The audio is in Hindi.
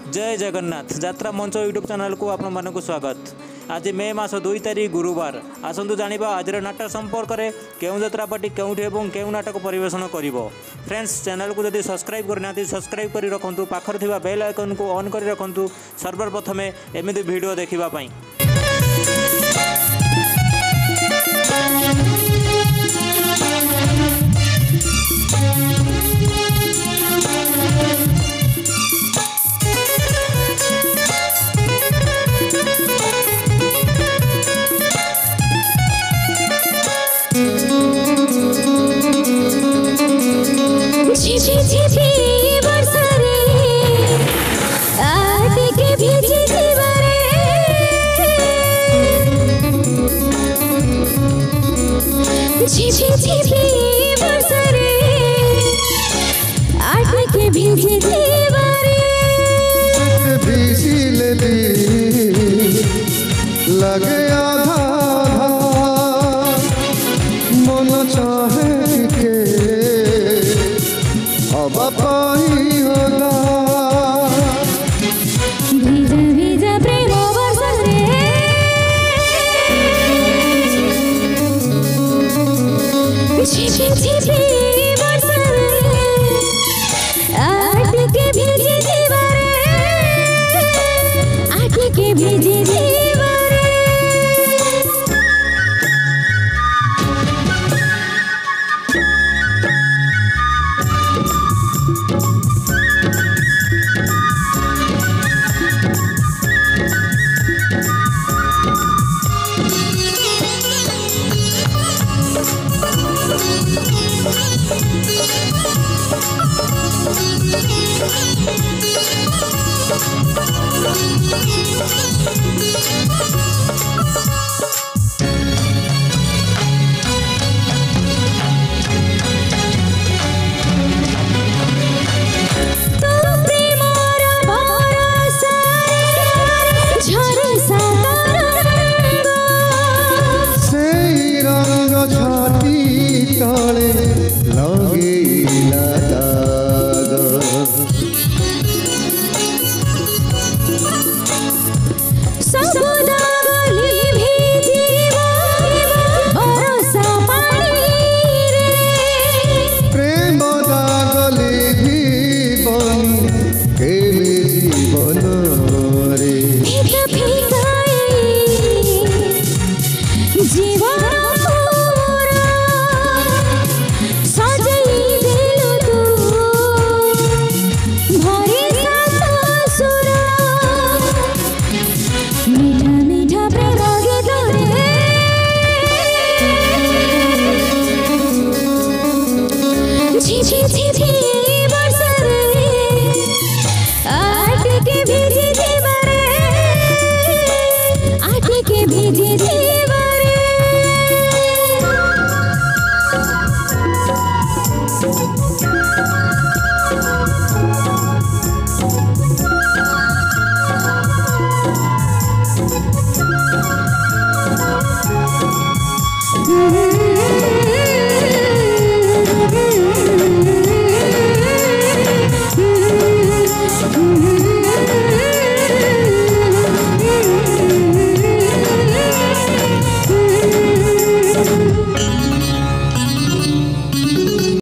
जय जगन्नाथ यात्रा मंच यूट्यूब चैनल को आपण मानक स्वागत। आज मे मास 2 तारीख गुरुवार। आसतु जानिबा आज नाटक संपर्क में केउं यात्रा पार्टी केउठी एवं केउं नाटक परिवेशन करिवो। फ्रेंड्स चैनल को जदि सब्सक्राइब करना सब्सक्राइब करी रखंतु, पाखर थिबा बेल आइकन को ऑन करी रखंतु सर्वप्रथम एमिति वीडियो देखिबा पई। झिझी झिझी वर्षा रे आटे के भिजी जीवा रे। झिझी झिझी वर्षा रे आटे के भिजी जीवा रे। भिजी ले लगे आधा मन चाहे के अब पाई होला। भिजा भिजा प्रेम वर्षा रे झिझी झिझी